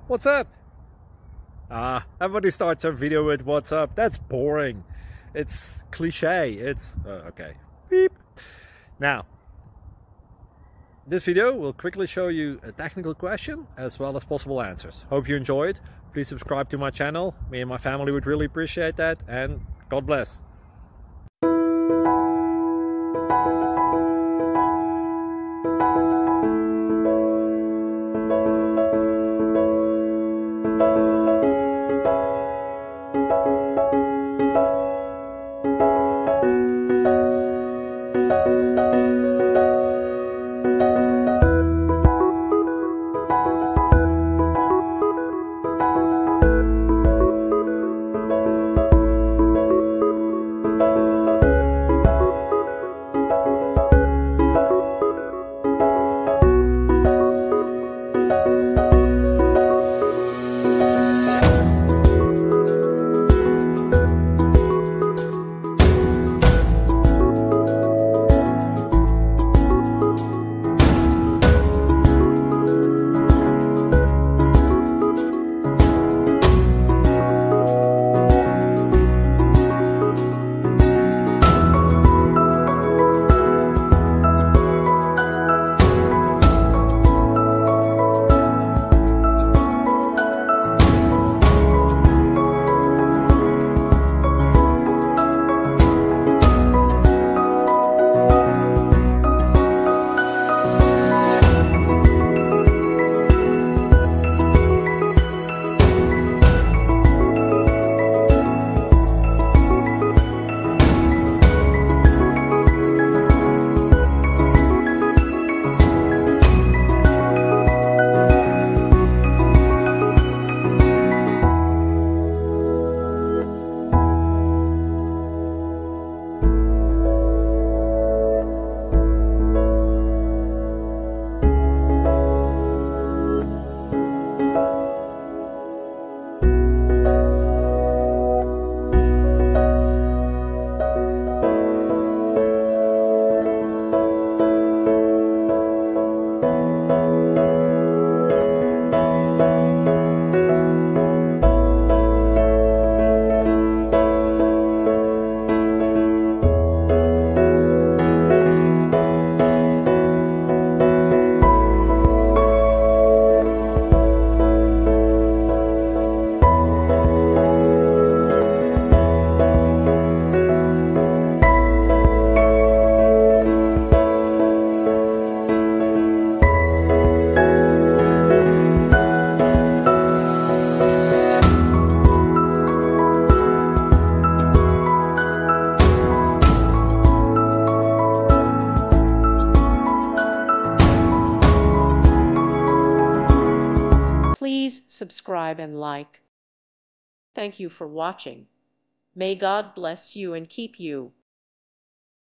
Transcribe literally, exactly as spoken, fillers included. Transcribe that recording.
What's up? Ah, everybody starts a video with what's up. That's boring. It's cliche. It's uh, okay. Beep. Now, this video will quickly show you a technical question as well as possible answers. Hope you enjoyed. Please subscribe to my channel. Me and my family would really appreciate that, and God bless. Please subscribe and like. Thank you for watching. May God bless you and keep you.